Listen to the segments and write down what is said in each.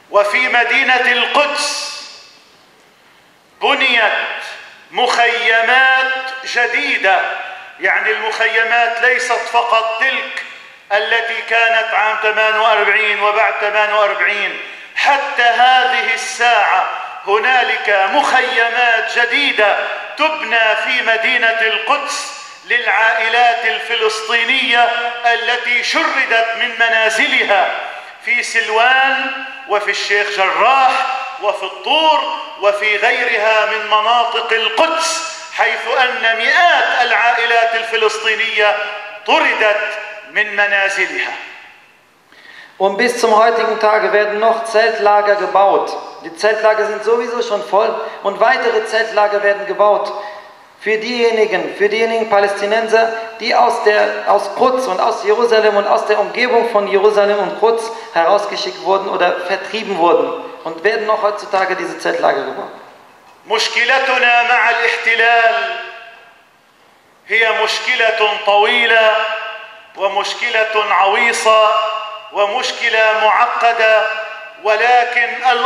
وفي مدينة القدس بنيت مخيمات جديدة، يعني المخيمات ليست فقط تلك التي كانت عام 48 وبعد 48، حتى هذه الساعة هنالك مخيمات جديدة تبنى في مدينة القدس للعائلات الفلسطينية التي شردت من منازلها في سلوان وفي الشيخ جراح وفي الطور وفي غيرها من مناطق القدس، حيث أن مئات العائلات الفلسطينية طردت من منازلها. Und bis zum heutigen Tage werden noch Zeltlager gebaut. Die Zeltlager sind sowieso schon voll und weitere Zeltlager werden gebaut. Für diejenigen Palästinenser, die aus Quds und aus Jerusalem und aus der Umgebung von Jerusalem und Quds herausgeschickt wurden oder vertrieben wurden. Und werden noch heutzutage diese Zeltlager gebaut. مشكلتنا مع الاحتلال هي مشكلة طويلة ومشكلة عويصة ومشكلة معقدة، ولكن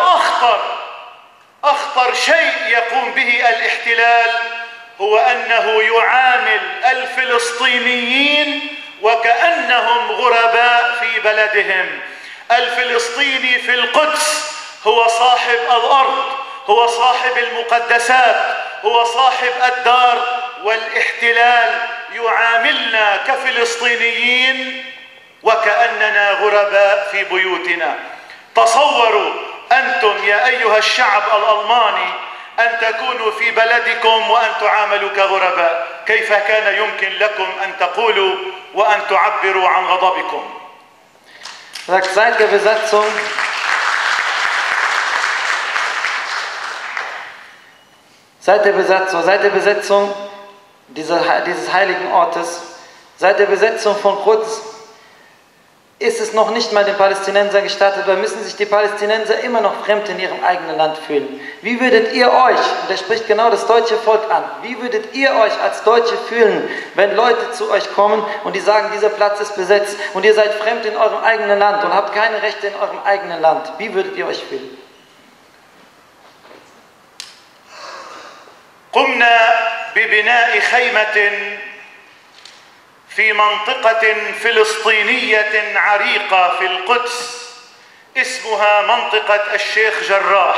أخطر شيء يقوم به الاحتلال هو أنه يعامل الفلسطينيين وكأنهم غرباء في بلدهم. الفلسطيني في القدس هو صاحب الأرض، هو صاحب المقدسات، هو صاحب الدار، والاحتلال يعاملنا كفلسطينيين وكأننا غرباء في بيوتنا. تصوروا أنتم يا أيها الشعب الألماني أن تكونوا في بلدكم وأن تعاملوا كغرباء، كيف كان يمكن لكم أن تقولوا وأن تعبروا عن غضبكم؟ Seit der Besetzung dieses heiligen Ortes, seit der Besetzung von Quds, ist es noch nicht mal den Palästinensern gestattet, weil müssen sich die Palästinenser immer noch fremd in ihrem eigenen Land fühlen. Wie würdet ihr euch, und er spricht genau das deutsche Volk an, wie würdet ihr euch als Deutsche fühlen, wenn Leute zu euch kommen und die sagen, dieser Platz ist besetzt und ihr seid fremd in eurem eigenen Land und habt keine Rechte in eurem eigenen Land? Wie würdet ihr euch fühlen? قمنا ببناء خيمة في منطقة فلسطينية عريقة في القدس اسمها منطقة الشيخ جراح،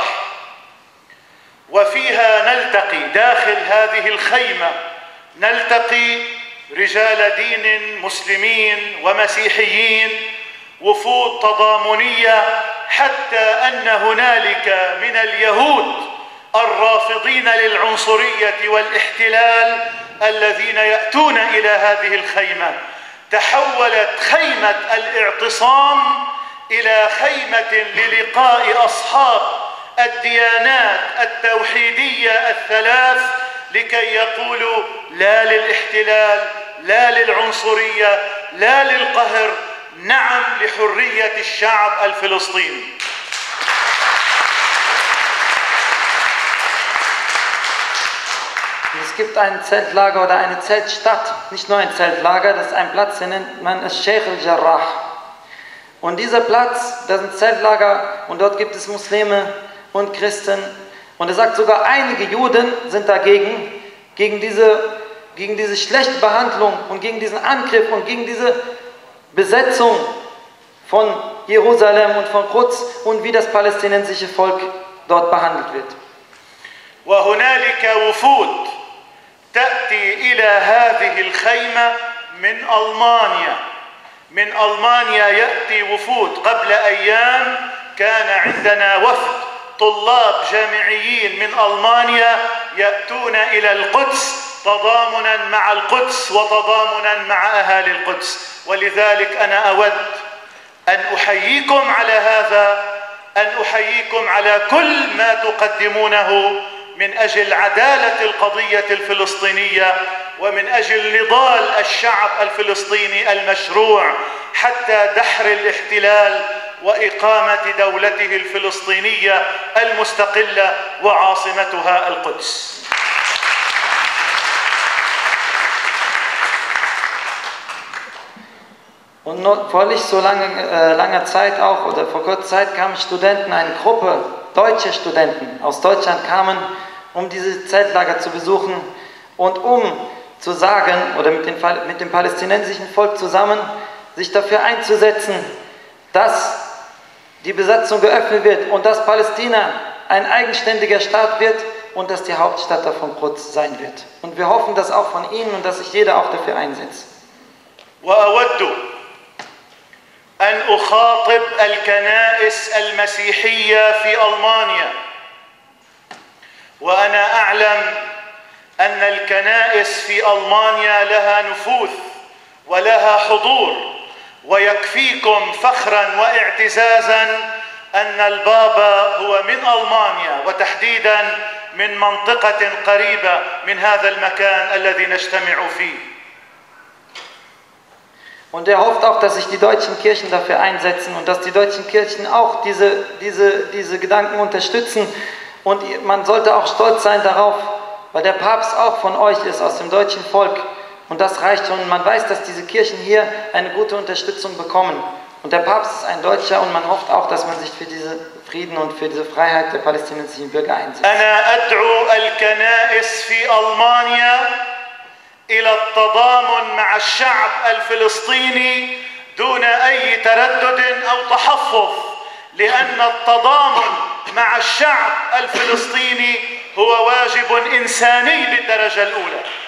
وفيها نلتقي داخل هذه الخيمة نلتقي رجال دين مسلمين ومسيحيين، وفود تضامنية، حتى أن هنالك من اليهود الرافضين للعنصرية والاحتلال الذين يأتون إلى هذه الخيمة. تحولت خيمة الاعتصام إلى خيمة للقاء أصحاب الديانات التوحيدية الثلاث لكي يقولوا لا للاحتلال، لا للعنصرية، لا للقهر، نعم لحرية الشعب الفلسطيني. Es gibt ein Zeltlager oder eine Zeltstadt, nicht nur ein Zeltlager, das ist ein Platz, den nennt man es Sheikh al-Jarrah. Und dieser Platz, das sind Zeltlager und dort gibt es Muslime und Christen. Und er sagt, sogar einige Juden sind dagegen, gegen diese schlechte Behandlung und gegen diesen Angriff und gegen diese Besetzung von Jerusalem und von Quds und wie das palästinensische Volk dort behandelt wird. وهنالك وفود تأتي إلى هذه الخيمة من ألمانيا يأتي وفود. قبل أيام كان عندنا وفد طلاب جامعيين من ألمانيا يأتون إلى القدس تضامنا مع القدس وتضامنا مع أهالي القدس. ولذلك أنا أود أن أحييكم على هذا، أن أحييكم على كل ما تقدمونه من أجل عدالة القضية الفلسطينية ومن أجل نضال الشعب الفلسطيني المشروع حتى دحر الاحتلال وإقامة دولته الفلسطينية المستقلة وعاصمتها القدس. Und vor nicht so langer Zeit auch, oder vor kurzer Zeit kamen Studenten, eine Gruppe deutsche Studenten aus Deutschland kamen, um diese Zeltlager zu besuchen und um zu sagen, oder mit dem palästinensischen Volk zusammen, sich dafür einzusetzen, dass die Besatzung geöffnet wird und dass Palästina ein eigenständiger Staat wird und dass die Hauptstadt davon Quds sein wird. Und wir hoffen das auch von Ihnen und dass sich jeder auch dafür einsetzt. وأود أن أخاطب الكنائس المسيحية في ألمانيا، وأنا أعلم أن الكنائس في ألمانيا لها نفوذ ولها حضور، ويكفيكم فخرا واعتزازا أن البابا هو من ألمانيا، وتحديدا من منطقة قريبة من هذا المكان الذي نجتمع فيه. Und er hofft auch, dass sich die deutschen Kirchen dafür einsetzen und dass die deutschen Kirchen auch diese Gedanken unterstützen. Und man sollte auch stolz sein darauf, weil der Papst auch von euch ist, aus dem deutschen Volk. Und das reicht schon. Man weiß, dass diese Kirchen hier eine gute Unterstützung bekommen. Und der Papst ist ein Deutscher und man hofft auch, dass man sich für diesen Frieden und für diese Freiheit der palästinensischen Bürger einsetzt. أنا أدعو الكنائس في ألمانيا إلى التضامن مع الشعب الفلسطيني دون أي تردد أو تحفظ، لأن التضامن مع الشعب الفلسطيني هو واجب إنساني بالدرجة الأولى.